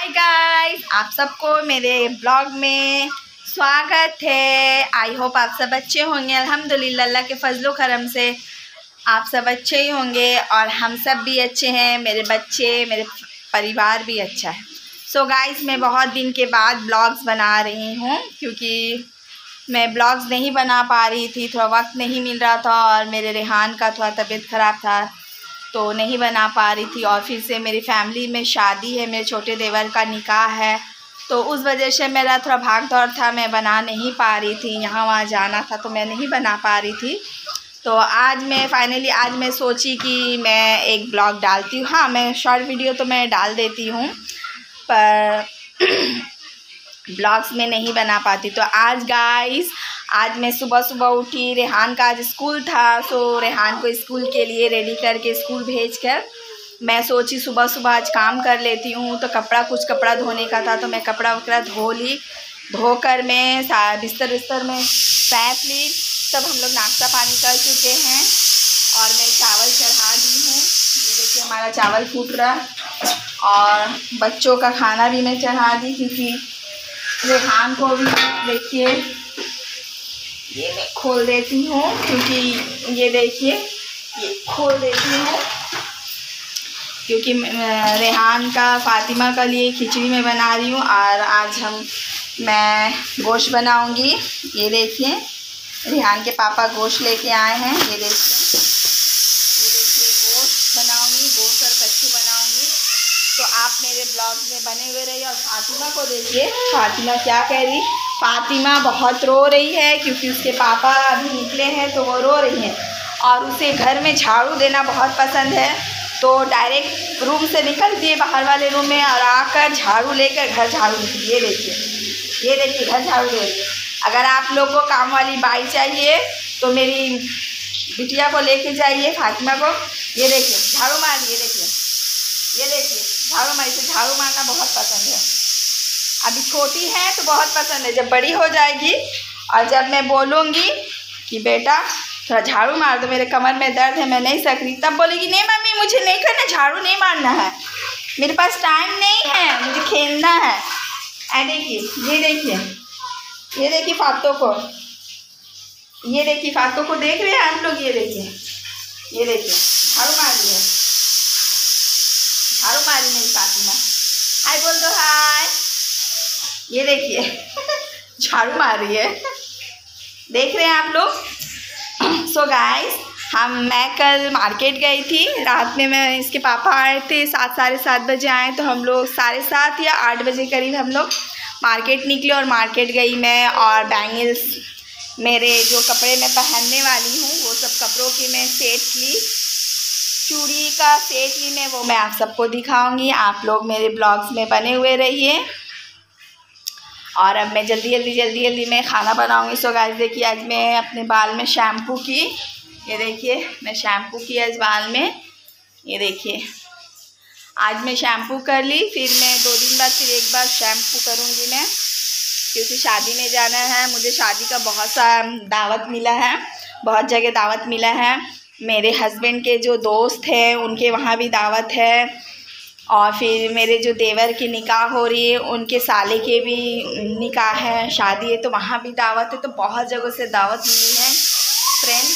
Guys, आप सबको मेरे ब्लॉग में स्वागत है। आई होप आप सब अच्छे होंगे। अल्हम्दुलिल्लाह, अल्लाह के फजलो करम से आप सब अच्छे ही होंगे और हम सब भी अच्छे हैं। मेरे बच्चे, मेरे परिवार भी अच्छा है। सो गाइस, मैं बहुत दिन के बाद ब्लॉग्स बना रही हूँ क्योंकि मैं ब्लॉग्स नहीं बना पा रही थी, थोड़ा वक्त नहीं मिल रहा था और मेरे रेहान का थोड़ा तबीयत ख़राब था तो नहीं बना पा रही थी। और फिर से मेरी फैमिली में शादी है, मेरे छोटे देवर का निकाह है, तो उस वजह से मेरा थोड़ा भाग दौड़ था, मैं बना नहीं पा रही थी। यहाँ वहाँ जाना था तो मैं नहीं बना पा रही थी। तो आज मैं फाइनली मैं सोची कि मैं एक ब्लॉग डालती हूँ। हाँ, मैं शॉर्ट वीडियो तो मैं डाल देती हूँ पर ब्लॉग्स में नहीं बना पाती। तो आज गाइस, आज मैं सुबह सुबह उठी, रेहान का आज स्कूल था, सो रेहान को स्कूल के लिए रेडी करके स्कूल भेजकर मैं सोची सुबह सुबह आज काम कर लेती हूँ। तो कुछ कपड़ा धोने का था तो मैं कपड़ा वपड़ा धो ली। धोकर मैं बिस्तर में सैंत ली। सब हम लोग नाश्ता पानी कर चुके हैं और मैं चावल चढ़ा दी हूँ। ये देखिए हमारा चावल फूट रहा और बच्चों का खाना भी मैं चढ़ा दी क्योंकि रेहान को भी देखिए ये मैं खोल देती हूँ क्योंकि ये देखिए ये खोल देती हूँ क्योंकि रेहान का फातिमा का लिए खिचड़ी में बना रही हूँ और आज मैं गोश्त बनाऊँगी। ये देखिए रेहान के पापा गोश्त लेके आए हैं। ये देखिए गोश्त बनाऊँगी, गोश्त और कच्चू बनाऊँगी। तो आप मेरे ब्लॉग में बने हुए रहिए। और फातिमा को देखिए, फातिमा क्या कह रही। फातिमा बहुत रो रही है क्योंकि उसके पापा अभी निकले हैं तो वो रो रही है और उसे घर में झाड़ू देना बहुत पसंद है। तो डायरेक्ट रूम से निकलती है बाहर वाले रूम में और आकर झाड़ू लेकर घर झाड़ू देती है। ये देखिए घर झाड़ू दे रही है। अगर आप लोग को काम वाली बाई चाहिए तो मेरी बिटिया को लेके जाइए, फातिमा को। ये देखिए झाड़ू मार, ये देखिए झाड़ू मार। इसे झाड़ू मारना बहुत पसंद है। अभी छोटी है तो बहुत पसंद है, जब बड़ी हो जाएगी और जब मैं बोलूँगी कि बेटा थोड़ा झाड़ू मार दो, मेरे कमर में दर्द है, मैं नहीं सक रही, तब बोलेगी नहीं मम्मी मुझे नहीं करना, झाड़ू नहीं मारना है, मेरे पास टाइम नहीं है, मुझे खेलना है। देखिए ये देखिए फातों को, ये देखिए फातों को देख रहे हैं आप लोग। ये देखिए झाड़ू मार रही है, झाड़ू मारी मेरी फातिमा। हाय बोल दो, हाय। ये देखिए झाड़ू मार रही है, देख रहे हैं आप लोग। सो गाइस, मैं कल मार्केट गई थी रात में। मैं इसके पापा आए थे, 7 साढ़े 7 बजे आए तो हम लोग 7:30 या 8 बजे करीब हम लोग मार्केट निकले। और मार्केट गई मैं और बैंगल्स, मेरे जो कपड़े मैं पहनने वाली हूँ वो सब कपड़ों की मैं सेट ली, चूड़ी का सेट ली मैं, वो मैं आप सबको दिखाऊंगी। आप लोग मेरे ब्लॉग्स में बने हुए रहिए। और अब मैं जल्दी मैं खाना बनाऊंगी। सो गाइस देखिए, आज मैं अपने बाल में शैम्पू की, ये देखिए मैं शैम्पू की आज बाल में। ये देखिए आज मैं शैम्पू कर ली, फिर मैं 2 दिन बाद फिर एक बार शैम्पू करूँगी मैं क्योंकि शादी में जाना है। मुझे शादी का बहुत सा दावत मिला है, बहुत जगह दावत मिला है। मेरे हस्बैंड के जो दोस्त हैं उनके वहाँ भी दावत है और फिर मेरे जो देवर की निकाह हो रही है उनके साले के भी निकाह है, शादी है, तो वहाँ भी दावत है। तो बहुत जगह से दावत मिली है फ्रेंड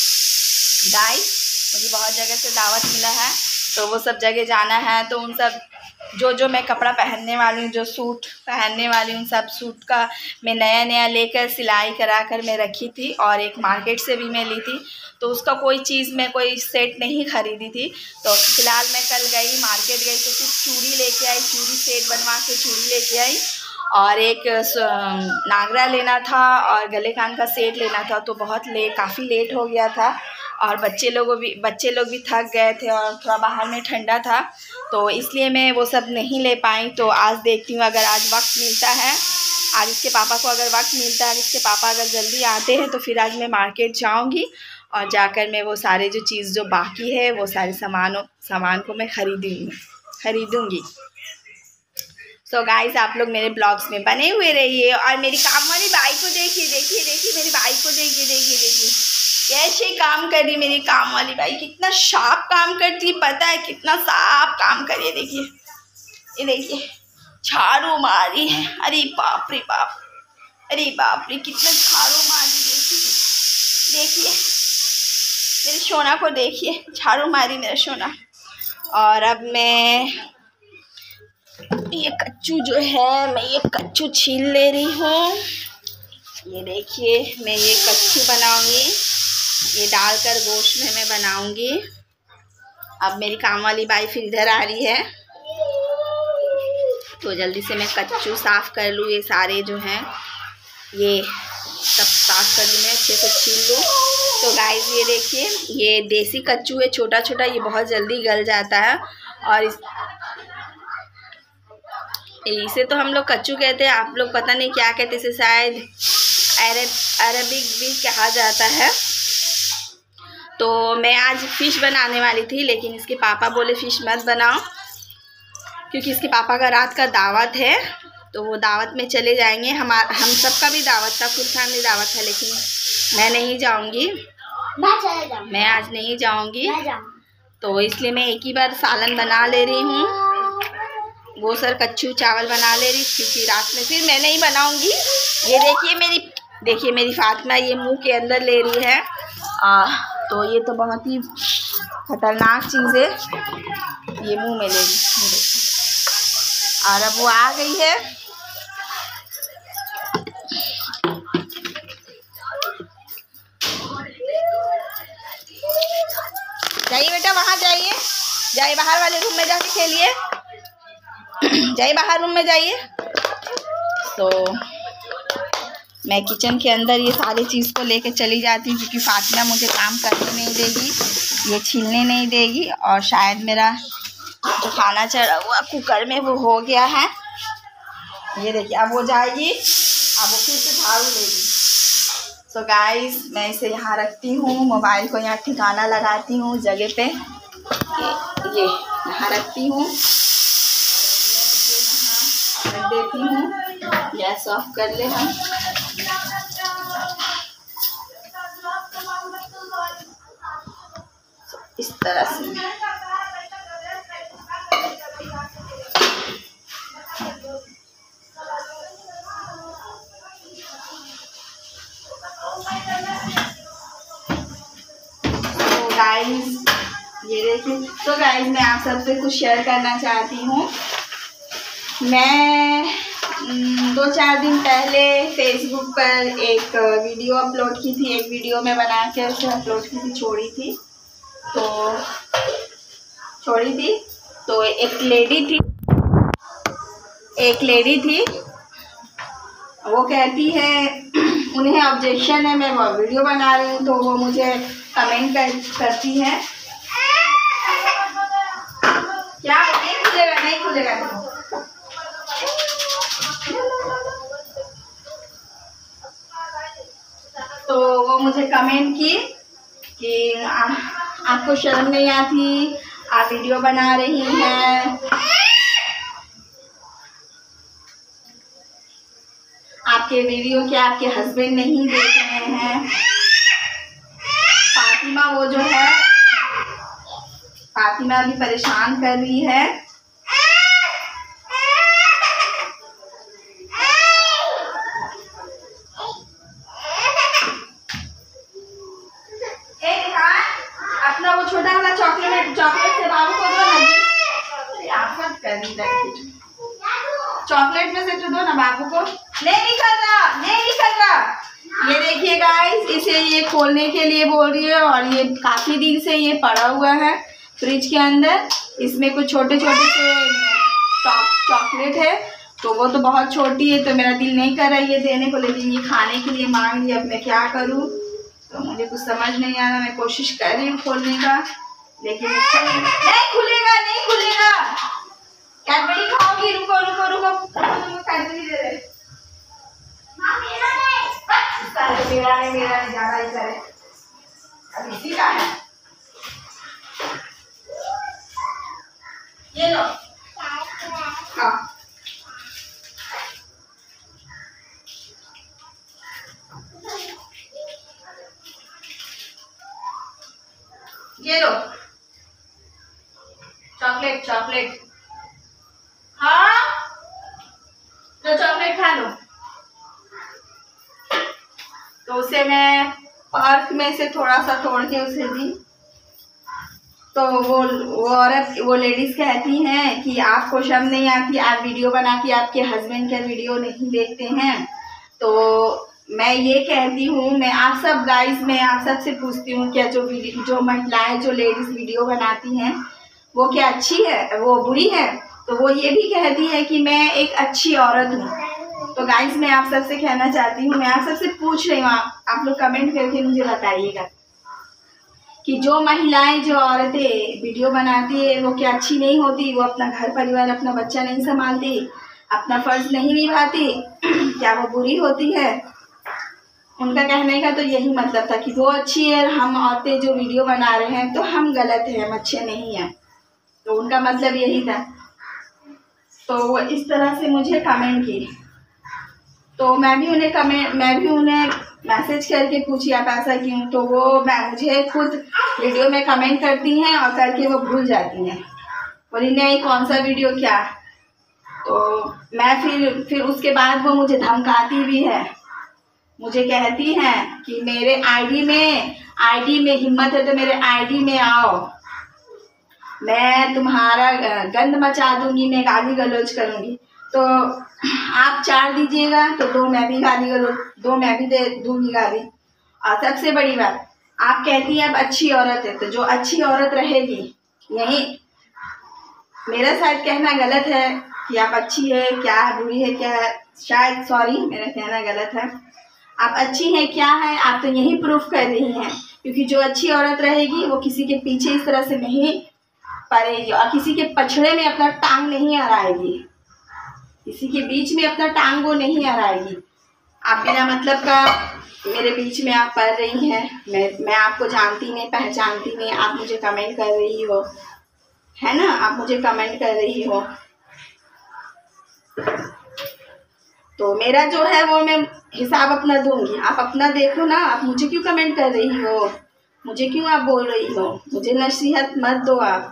गाइस, मुझे बहुत जगह से दावत मिला है तो वो सब जगह जाना है। तो उन सब जो मैं कपड़ा पहनने वाली हूँ, जो सूट पहनने वाली हूँ, सब सूट का मैं नया लेकर सिलाई करा कर मैं रखी थी और एक मार्केट से भी मैं ली थी। तो उसका कोई चीज़ मैं कोई सेट नहीं खरीदी थी। तो फ़िलहाल मैं कल गई मार्केट गई तो सिर्फ चूड़ी लेके आई, चूड़ी सेट बनवा के चूड़ी लेके आई और एक नागरा लेना था और गले कान का सेट लेना था। तो काफ़ी लेट हो गया था और बच्चे लोग भी थक गए थे और थोड़ा बाहर में ठंडा था तो इसलिए मैं वो सब नहीं ले पाई। तो आज देखती हूँ अगर आज वक्त मिलता है, आज इसके पापा को अगर वक्त मिलता है, इसके पापा अगर जल्दी आते हैं तो फिर आज मैं मार्केट जाऊँगी और जाकर मैं वो सारे जो चीज़ जो बाकी है वो सारे सामान को मैं खरीदूँगी। सो गाइस, आप लोग मेरे ब्लॉग्स में बने हुए रहिए। और मेरी काम वाली बाई को देखिए मेरी बाई को देखिए कैसे काम कर रही मेरी काम वाली बाई, कितना शार्प काम करती, पता है कितना साफ काम कर रही है। देखिए ये देखिए झाड़ू मारी है। अरे बाप रे बाप, अरे बाप रे कितना झाड़ू मारी। देखिए मेरे सोना को, देखिए झाड़ू मारी मेरा सोना। और अब मैं ये कच्चू जो है, मैं ये कच्चू छील ले रही हूँ। ये देखिए मैं ये कच्चू बनाऊंगी, ये डालकर गोश्त में मैं बनाऊंगी। अब मेरी काम वाली बाई फिर इधर आ रही है, तो जल्दी से मैं कच्चू साफ़ कर लूँ। ये सारे जो हैं ये सब साफ़ कर लूँ, मैं अच्छे से छील लूँ। तो गाइस ये देखिए, ये देसी कच्चू है, छोटा छोटा, ये बहुत जल्दी गल जाता है। और इसे तो हम लोग कच्चू कहते हैं, आप लोग पता नहीं क्या कहते, इसे शायद अरबिक भी कहा जाता है। तो मैं आज फ़िश बनाने वाली थी, लेकिन इसके पापा बोले फ़िश मत बनाओ, क्योंकि इसके पापा का रात का दावत है, तो वो दावत में चले जाएंगे। हम सबका भी दावत था, फुल फैमिली दावत है, लेकिन मैं नहीं जाऊंगी, मैं आज नहीं जाऊंगी। तो इसलिए मैं एक ही बार सालन बना ले रही हूँ, वो सर कच्चू चावल बना ले रही, क्योंकि रात में फिर मैं नहीं बनाऊंगी। ये देखिए मेरी फातिमा ये मुंह के अंदर ले रही है। तो ये तो बहुत ही खतरनाक चीज़ है, ये मुंह में ले रही। और अब वो आ गई है। जाइए बेटा, वहाँ जाइए, जाइए बाहर वाले रूम में जाके खेलिए, जाइए बाहर रूम में जाइए। तो मैं किचन के अंदर ये सारी चीज़ को लेके चली जाती हूँ, क्योंकि फातिमा मुझे काम करने नहीं देगी, ये छीलने नहीं देगी। और शायद मेरा जो खाना चढ़ा हुआ कुकर में वो हो गया है। ये देखिए अब वो जाएगी, अब वो फिर से झाड़ू लेगी। सो गाइस मैं इसे यहाँ रखती हूँ, मोबाइल को यहाँ ठिकाना लगाती हूँ जगह पे, ये यहाँ रखती हूँ, रख देती हूँ। गैस ऑफ कर ले हम। इस तरह से गाइस ये देखिए। तो गाइस मैं आप सबसे कुछ शेयर करना चाहती हूँ। मैं 2-4 दिन पहले फेसबुक पर एक वीडियो अपलोड की थी, एक वीडियो में बना के उसे अपलोड की थी, छोड़ी थी। तो एक लेडी थी, वो कहती है उन्हें ऑब्जेक्शन है, मैं वो वीडियो बना रही हूँ, तो वो मुझे कमेंट करती है, क्या नहीं खुलेगा तो वो मुझे कमेंट की कि आपको शर्म नहीं आती, आप वीडियो बना रही हैं, आपके वीडियो क्या आपके हस्बैंड नहीं देख रहे हैं। फातिमा वो जो है, फातिमा भी परेशान कर रही है। अपना वो छोटा वाला चॉकलेट से बाबू को दो ना, चॉकलेट में से तो दो ना बाबू को। नहीं निकल रहा। ये देखिए गाइस, इसे ये खोलने के लिए बोल रही है, और ये काफ़ी दिन से ये पड़ा हुआ है फ्रिज के अंदर। इसमें कुछ छोटे छोटे से चॉकलेट है, तो वो तो बहुत छोटी है, तो मेरा दिल नहीं कर रहा है ये देने को, लेकिन ये खाने के लिए मांग रही है। अब मैं क्या करूँ, तो मुझे कुछ समझ नहीं आ रहा। मैं कोशिश कर रही हूँ खोलने का, लेकिन नहीं खुलेगा। कैडबरी खाओगी, रुको कैडबरी दे रहे। मेरा नहीं ज़्यादा ही करे, अब इसी का है। ये लो, हाँ ये लो चॉकलेट। हाँ उसे मैं पार्क में से थोड़ा सा तोड़ के उसे दी। तो वो औरत, वो लेडीज़ कहती हैं कि आपको शर्म नहीं आती, आप वीडियो बना के आपके हस्बैंड का वीडियो नहीं देखते हैं। तो मैं ये कहती हूँ, मैं आप सब गाइस, मैं आप सब से पूछती हूँ, क्या जो महिलाएं, जो लेडीज़ वीडियो बनाती हैं वो क्या अच्छी है, वो बुरी है? तो वो ये भी कहती है कि मैं एक अच्छी औरत हूँ। तो गाइस मैं आप सबसे कहना चाहती हूँ, मैं आप सबसे पूछ रही हूँ, आप लोग कमेंट करके मुझे बताइएगा कि जो महिलाएं, जो औरतें वीडियो बनाती है वो क्या अच्छी नहीं होती? वो अपना घर परिवार, अपना बच्चा नहीं संभालती, अपना फर्ज नहीं निभाती, क्या वो बुरी होती है? उनका कहने का तो यही मतलब था कि वो अच्छी है, हम औरतें जो वीडियो बना रहे हैं तो हम गलत हैं, हम अच्छे नहीं हैं। तो उनका मतलब यही था। तो वो इस तरह से मुझे कमेंट की, तो मैं भी उन्हें मैसेज करके पूछी आप ऐसा क्यों? तो वो मुझे खुद वीडियो में कमेंट करती हैं और करके वो भूल जाती हैं, बोली नहीं कौन सा वीडियो क्या। तो मैं फिर उसके बाद वो मुझे धमकाती भी है, मुझे कहती हैं कि मेरे आईडी में हिम्मत है तो मेरे आईडी में आओ, मैं तुम्हारा गंद मचा दूंगी, मैं गाली गलौज करूंगी। तो आप 4 दीजिएगा तो 2 मैं भी गाली गलौज, 2 मैं भी दे दूंगी गाली। और सबसे बड़ी बात, आप कहती हैं अब अच्छी औरत है, तो जो अच्छी औरत रहेगी, यही मेरा शायद कहना गलत है कि आप अच्छी है क्या है, बुरी है क्या है, शायद सॉरी मेरा कहना गलत है। आप अच्छी हैं क्या है, आप तो यही प्रूफ कर रही हैं, क्योंकि जो अच्छी औरत रहेगी वो किसी के पीछे इस तरह से नहीं पड़ेगी और किसी के पछड़े में अपना टांग नहीं अड़ाएगी, किसी के बीच में अपना टांग वो नहीं अड़ाएगी। आप बिना मतलब का मेरे बीच में आप पड़ रही हैं, मैं आपको जानती नहीं, पहचानती नहीं, आप मुझे कमेंट कर रही हो, है ना, आप मुझे कमेंट कर रही हो। तो मेरा जो है वो मैं हिसाब अपना दूंगी, आप अपना देखो ना, आप मुझे क्यों कमेंट कर रही हो, मुझे क्यों आप बोल रही हो, मुझे नसीहत मत दो आप।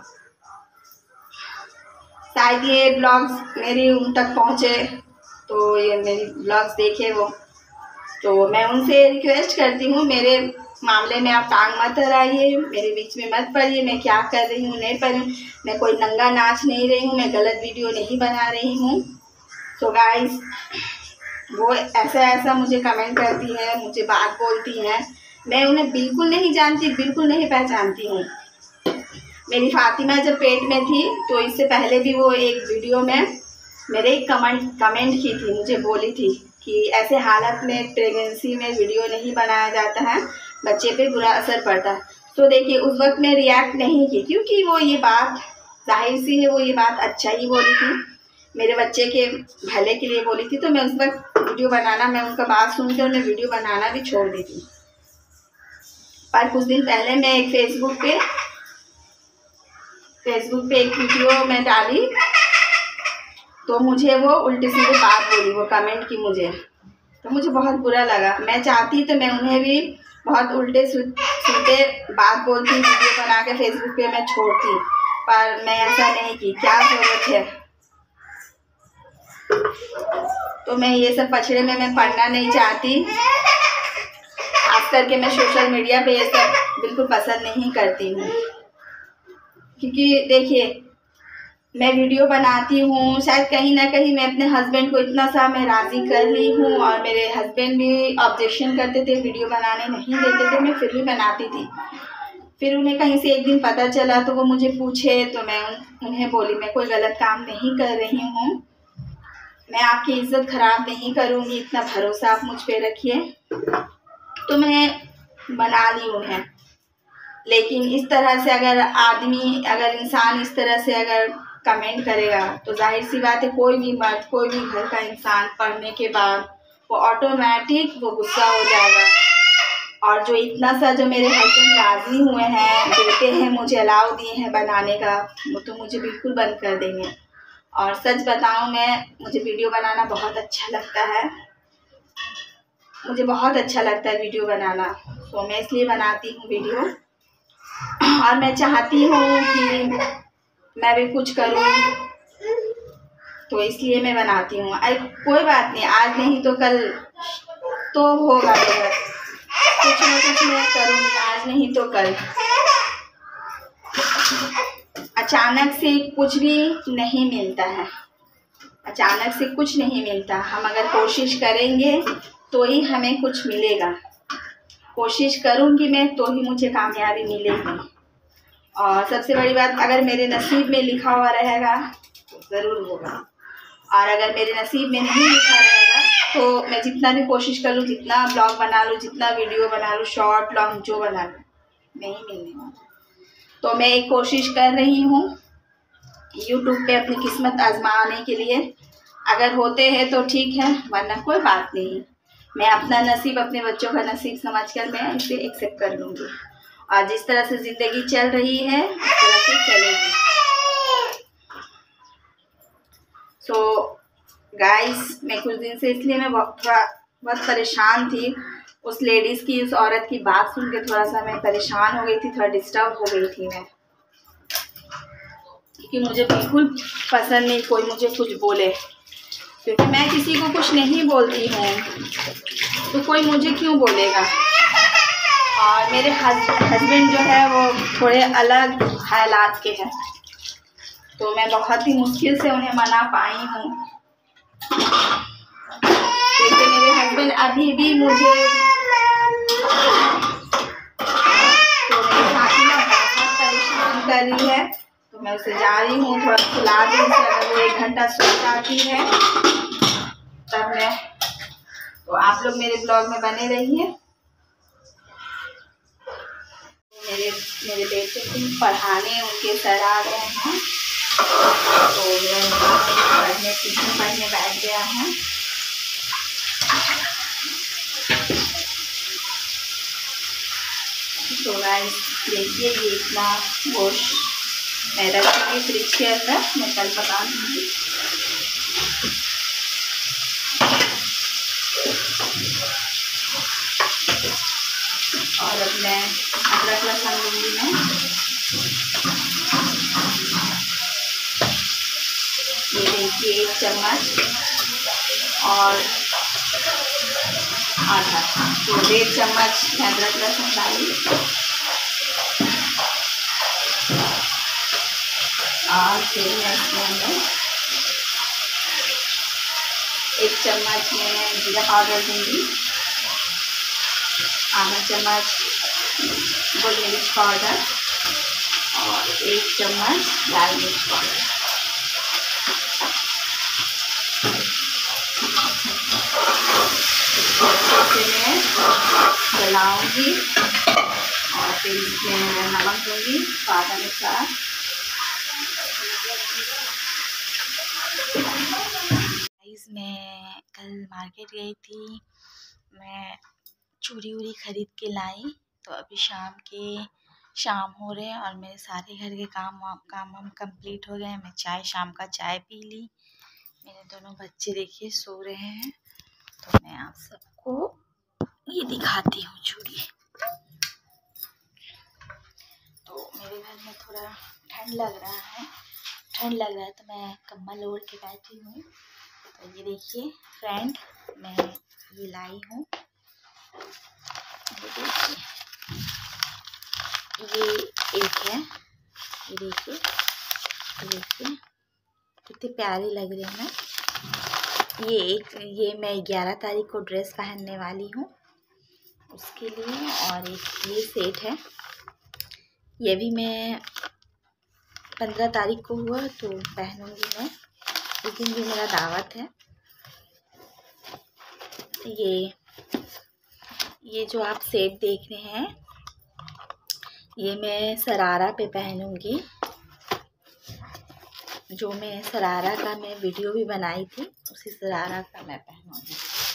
शायद ये ब्लॉग्स मेरी उन तक पहुँचे तो ये मेरी ब्लॉग्स देखे वो, तो मैं उनसे रिक्वेस्ट करती हूँ मेरे मामले में आप टांग मत अड़ाइए, मेरे बीच में मत पड़िए, मैं क्या कर रही हूँ नहीं पड़ी, मैं कोई नंगा नाच नहीं रही हूँ, मैं गलत वीडियो नहीं बना रही हूँ। तो गाइस वो ऐसा मुझे कमेंट करती है, मुझे बात बोलती हैं, मैं उन्हें बिल्कुल नहीं जानती, बिल्कुल नहीं पहचानती हूँ। मेरी फातिमा जब पेट में थी तो इससे पहले भी वो एक वीडियो में मेरे एक कमेंट की थी, मुझे बोली थी कि ऐसे हालत में प्रेगनेंसी में वीडियो नहीं बनाया जाता है, बच्चे पे बुरा असर पड़ता है। तो देखिए उस वक्त मैं रिएक्ट नहीं की, क्योंकि वो ये बात जाहिर सी है, वो ये बात अच्छा ही बोली थी, मेरे बच्चे के भले के लिए बोली थी। तो मैं उस वक्त वीडियो बनाना, मैं उनका बात सुनकर उन्हें वीडियो बनाना भी छोड़ दी थी। पर कुछ दिन पहले मैं एक फेसबुक पे एक वीडियो में डाली, तो मुझे वो उल्टी सीधी बात बोली, वो कमेंट की मुझे, तो मुझे बहुत बुरा लगा। मैं चाहती तो मैं उन्हें भी बहुत उल्टे सीधे बात बोलती, वीडियो बना के फेसबुक पे मैं छोड़ती, पर मैं ऐसा नहीं की, क्या ज़रूरत है। तो मैं ये सब पछड़े में मैं पढ़ना नहीं चाहती, खास करके मैं सोशल मीडिया पे ये सब बिल्कुल पसंद नहीं करती हूँ। क्योंकि देखिए मैं वीडियो बनाती हूँ, शायद कहीं ना कहीं मैं अपने हस्बैंड को इतना सा मैं राज़ी कर ली हूँ, और मेरे हस्बैंड भी ऑब्जेक्शन करते थे, वीडियो बनाने नहीं देते थे, मैं फिर भी बनाती थी। फिर उन्हें कहीं से एक दिन पता चला तो वो मुझे पूछे, तो मैं उन्हें बोली मैं कोई गलत काम नहीं कर रही हूँ, मैं आपकी इज्जत ख़राब नहीं करूँगी, इतना भरोसा आप मुझ पर रखिए। तो मैं बना ली उन्हें। लेकिन इस तरह से अगर इंसान इस तरह से अगर कमेंट करेगा तो जाहिर सी बात है कोई भी मर्द, कोई भी घर का इंसान पढ़ने के बाद वो ऑटोमेटिक वो गुस्सा हो जाएगा। और जो इतना सा जो मेरे हस्बैंड राज़ी हुए हैं, देते हैं, मुझे अलाउ दिए हैं बनाने का, वो तो मुझे बिल्कुल बंद कर देंगे। और सच बताऊं, मुझे वीडियो बनाना बहुत अच्छा लगता है, मुझे बहुत अच्छा लगता है वीडियो बनाना, तो मैं इसलिए बनाती हूँ वीडियो। और मैं चाहती हूँ कि मैं भी कुछ करूँ, तो इसलिए मैं बनाती हूँ। अरे कोई बात नहीं, आज नहीं तो कल तो होगा मेरा, कुछ ना कुछ मैं करूँगी, आज नहीं तो कल। अचानक से कुछ भी नहीं मिलता है, अचानक से कुछ नहीं मिलता। हम अगर कोशिश करेंगे तो ही हमें कुछ मिलेगा। कोशिश करूँगी मैं तो ही मुझे कामयाबी मिलेगी। और सबसे बड़ी बात, अगर मेरे नसीब में लिखा हुआ रहेगा तो ज़रूर होगा, और अगर मेरे नसीब में नहीं लिखा रहेगा तो मैं जितना भी कोशिश कर लूँ, जितना ब्लॉग बना लूँ, जितना वीडियो बना लूँ, शॉर्ट लॉन्ग जो बना लूँ, नहीं मिलने वाला। तो मैं एक कोशिश कर रही हूँ यूट्यूब पे अपनी किस्मत आजमाने के लिए। अगर होते हैं तो ठीक है, वरना कोई बात नहीं। मैं अपना नसीब अपने बच्चों का नसीब समझकर मैं इसे एक्सेप्ट कर लूँगी, और जिस तरह से ज़िंदगी चल रही है उस तरह से चलेगी। सो गाइस, मैं कुछ दिन से, इसलिए मैं बहुत परेशान थी। उस लेडीज़ की, उस औरत की बात सुन के थोड़ा सा मैं परेशान हो गई थी, थोड़ा डिस्टर्ब हो गई थी मैं, क्योंकि मुझे बिल्कुल पसंद नहीं कोई मुझे कुछ बोले, क्योंकि मैं किसी को कुछ नहीं बोलती हूँ तो कोई मुझे क्यों बोलेगा। और मेरे हस्बैंड जो है वो थोड़े अलग हालात के हैं, तो मैं बहुत ही मुश्किल से उन्हें मना पाई हूँ, क्योंकि मेरे हस्बैंड अभी भी मुझे, तो मेरी साथी ना बहुत परेशान कर रही है, तो मैं उसे जा रही हूँ थोड़ा खिला दूँ उसे। अगर वो 1 घंटा सो जाती है तब मैं, तो आप लोग मेरे ब्लॉग में बने रहिए। मेरे बेटे को पढ़ाने उनके सर आ गए हैं, तो मैं ट्यूशन पढ़ने बैठ गया हूँ। तो गाइस देखिए, ये इतना गोश्त मैं रखूँगी फ्रिज के अंदर, मैं कल पका दूँगी। और अब मैं अदरक लहसुन लूँगी मैं, ये देखिए 1 चम्मच और आधा, तो 1.5 चम्मच अदरक लहसुन डाली, और फिर मैं इसके अंदर 1 चम्मच में जीरा पाउडर दूँगी, आधा चम्मच गोल मिर्च पाउडर और 1 चम्मच लाल मिर्च पाउडर। इसे मैं जलाऊँगी और फिर इसमें मैं नमक दूँगी स्वाद अनुसार। मैं कल मार्केट गई थी, मैं चूड़ी वूड़ी खरीद के लाई, तो अभी शाम हो रहे हैं और मेरे सारे घर के काम कंप्लीट हो गए हैं। मैं शाम का चाय पी ली। मेरे दोनों बच्चे देखिए सो रहे हैं, तो मैं आप सबको ये दिखाती हूँ चूड़ी। तो मेरे घर में थोड़ा ठंड लग रहा है, तो मैं कम्बल ओढ़ के बैठी हूँ। तो ये देखिए फ्रेंड, मैं ये लाई हूँ, ये देखिए, ये एक है, ये देखिए कितनी प्यारी लग रही है ना। ये मैं 11 तारीख को ड्रेस पहनने वाली हूँ उसके लिए, और एक ये सेट है, ये भी मैं 15 तारीख को हुआ तो पहनूंगी मैं, इस दिन भी मेरा दावत है। ये जो आप सेट देख रहे हैं, ये मैं सरारा पे पहनूंगी, जो मैं सरारा का मैं वीडियो भी बनाई थी, उसी सरारा का मैं पहनूंगी।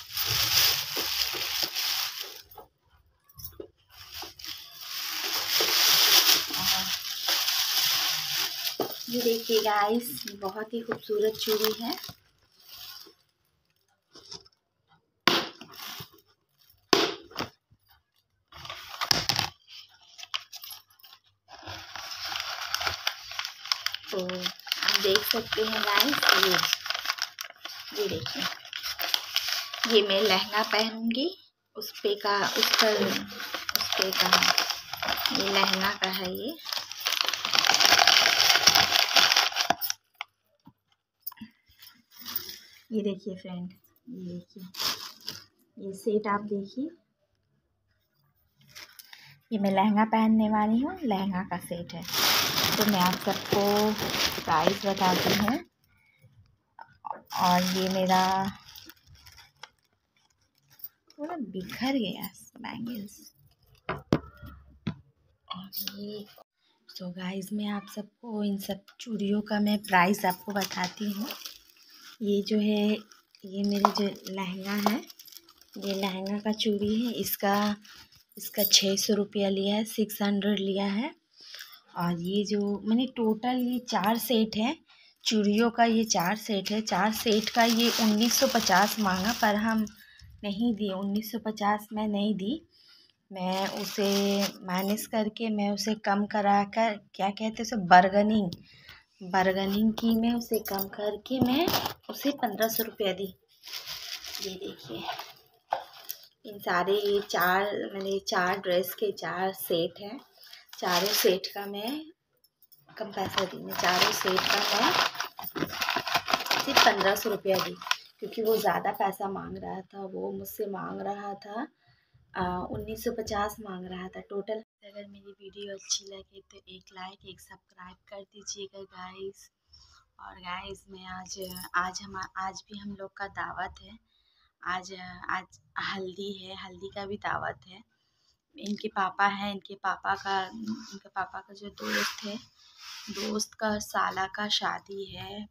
ये देखिए गाइस, बहुत ही खूबसूरत चूड़ी है। तो आप देख सकते हैं गाइस, ये देखिए, ये मैं लहंगा पहनूंगी उस पे का ये लहंगा का है ये देखिए फ्रेंड, ये देखिए, ये सेट आप देखिए, ये मैं लहंगा पहनने वाली हूँ, लहंगा का सेट है। तो मैं आप सबको प्राइस बताती हूँ। और ये मेरा पूरा बिखर गया बैंगल्स। और ये सो गाइस, मैं आप सबको इन सब चूड़ियों का मैं प्राइस आपको बताती हूँ। ये जो है, ये मेरे जो लहंगा है, ये लहंगा का चूड़ी है, इसका 600 रुपया लिया है, 600 लिया है। और ये जो मैंने टोटल ये 4 सेट है चूड़ियों का, ये 4 सेट है, 4 सेट का ये 1950 मांगा, पर हम नहीं दिए, 1950 में नहीं दी। मैं उसे माइनस करके, मैं उसे कम करा कर, क्या कहते उसे, बर्गनिंग की, मैं उसे कम करके मैं उसे 1500 रुपया दी। ये देखिए, इन सारे ये 4 ड्रेस के 4 सेट हैं, चारों सेट का मैं कम पैसा दी। मैं चारों सेट का मैं सिर्फ 1500 रुपया दी, क्योंकि वो ज़्यादा पैसा मांग रहा था। वो मुझसे मांग रहा था 1950 मांग रहा था टोटल। अगर मेरी वीडियो अच्छी लगे तो एक लाइक, एक सब्सक्राइब कर दीजिएगा गाइस। और गाइस, मैं आज भी हम लोग का दावत है। आज हल्दी है, हल्दी का भी दावत है। इनके पापा हैं, इनके पापा का जो दोस्त का साला का शादी है,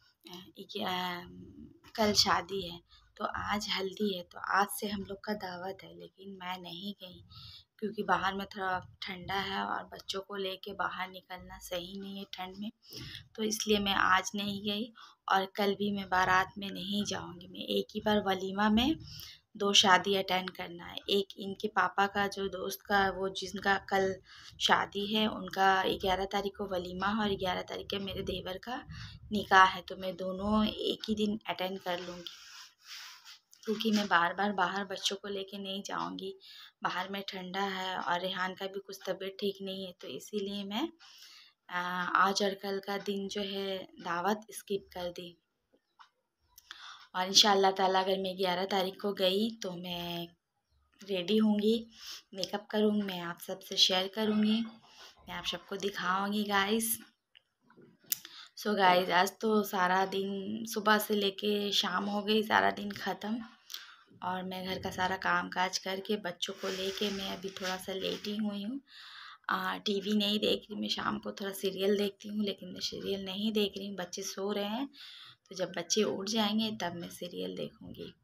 कल शादी है, तो आज हल्दी है, तो आज से हम लोग का दावत है। लेकिन मैं नहीं गई, क्योंकि बाहर में थोड़ा ठंडा है और बच्चों को लेके बाहर निकलना सही नहीं है ठंड में, तो इसलिए मैं आज नहीं गई। और कल भी मैं बारात में नहीं जाऊंगी। मैं एक ही बार वलीमा में 2 शादी अटेंड करना है। एक इनके पापा का जो दोस्त का, वो जिनका कल शादी है, उनका 11 तारीख को वलीमा है और 11 तारीख के मेरे देवर का निकाह है। तो मैं दोनों एक ही दिन अटेंड कर लूँगी, क्योंकि मैं बार बार बाहर बच्चों को लेके नहीं जाऊँगी। बाहर में ठंडा है और रेहान का भी कुछ तबीयत ठीक नहीं है, तो इसीलिए मैं आज और कल का दिन जो है दावत स्किप कर दी। और इंशाअल्लाह ताला अगर मैं 11 तारीख को गई तो मैं रेडी होंगी, मेकअप करूँगी, मैं आप सबसे शेयर करूँगी, मैं आप सबको दिखाऊँगी गाइस। सो गाइस, आज तो सारा दिन सुबह से लेके शाम हो गई, सारा दिन ख़त्म। और मैं घर का सारा काम काज करके बच्चों को लेके मैं अभी थोड़ा सा लेटी हुई हूँ। टीवी नहीं देख रही, मैं शाम को थोड़ा सीरियल देखती हूँ, लेकिन मैं सीरियल नहीं देख रही हूँ, बच्चे सो रहे हैं। तो जब बच्चे उठ जाएंगे तब मैं सीरियल देखूँगी।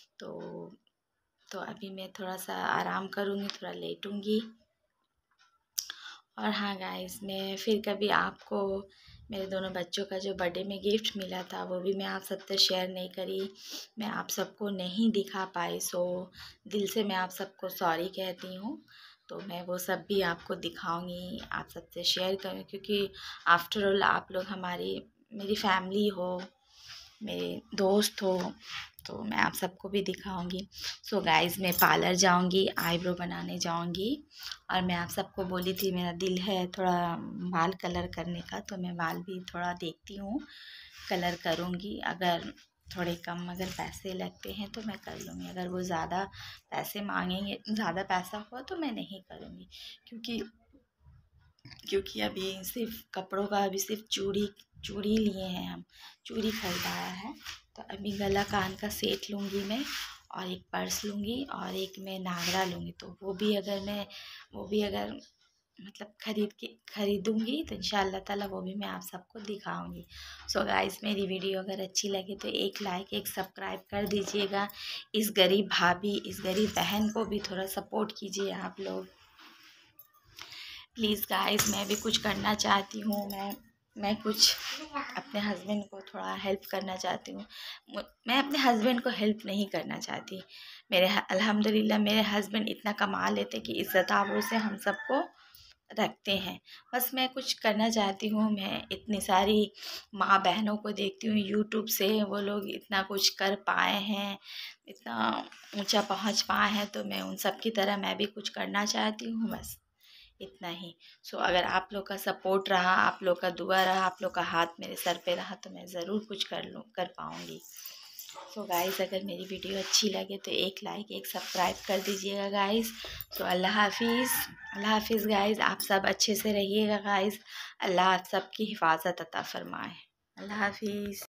तो अभी मैं थोड़ा सा आराम करूँगी, थोड़ा लेटूँगी। और हाँ गाइस, मैं फिर कभी आपको मेरे दोनों बच्चों का जो बर्थडे में गिफ्ट मिला था, वो भी मैं आप सबसे शेयर नहीं करी, मैं आप सबको नहीं दिखा पाई। सो दिल से मैं आप सबको सॉरी कहती हूँ। तो मैं वो सब भी आपको दिखाऊंगी, आप सबसे शेयर करूँ, क्योंकि आफ्टर ऑल आप लोग मेरी फैमिली हो, मेरे दोस्त हो, तो मैं आप सबको भी दिखाऊंगी। सो गाइस, मैं पार्लर जाऊंगी, आईब्रो बनाने जाऊंगी। और मैं आप सबको बोली थी, मेरा दिल है थोड़ा बाल कलर करने का, तो मैं बाल भी थोड़ा देखती हूँ, कलर करूँगी। अगर थोड़े कम अगर पैसे लगते हैं तो मैं कर लूँगी, अगर वो ज़्यादा पैसे मांगेंगे, ज़्यादा पैसा हुआ तो मैं नहीं करूँगी, क्योंकि अभी सिर्फ कपड़ों का, अभी सिर्फ चूड़ी लिए हैं हम, चूड़ी खरीदाया है। तो अभी गला कान का सेट लूँगी मैं, और एक पर्स लूँगी, और एक मैं नागरा लूँगी। तो वो भी अगर मतलब खरीदूँगी तो इंशाअल्लाह ताला वो भी मैं आप सबको दिखाऊँगी। सो गाइस, मेरी वीडियो अगर अच्छी लगे तो एक लाइक, एक सब्सक्राइब कर दीजिएगा। इस गरीब भाभी, इस गरीब बहन को भी थोड़ा सपोर्ट कीजिए आप लोग, प्लीज़ गाइस। मैं भी कुछ करना चाहती हूँ, मैं कुछ अपने हस्बैंड को थोड़ा हेल्प करना चाहती हूँ। मैं अपने हस्बैंड को हेल्प नहीं करना चाहती। अल्हम्दुलिल्लाह मेरे हस्बैंड इतना कमा लेते कि इज़्ज़त आबरू से हम सबको रखते हैं। बस मैं कुछ करना चाहती हूँ। मैं इतनी सारी माँ बहनों को देखती हूँ यूट्यूब से, वो लोग इतना कुछ कर पाए हैं, इतना ऊंचा पहुंच पाए हैं, तो मैं उन सब की तरह मैं भी कुछ करना चाहती हूँ। बस इतना ही। सो अगर आप लोग का सपोर्ट रहा, आप लोग का दुआ रहा, आप लोग का हाथ मेरे सर पे रहा, तो मैं ज़रूर कुछ कर पाऊँगी। सो गाइस, अगर मेरी वीडियो अच्छी लगे तो एक लाइक, एक सब्सक्राइब कर दीजिएगा गाइस। तो अल्लाह हाफिज़ गाइस। आप सब अच्छे से रहिएगा गाइस। अल्लाह आप सबकी हिफाजत अता फरमाए। अल्लाह हाफिज़।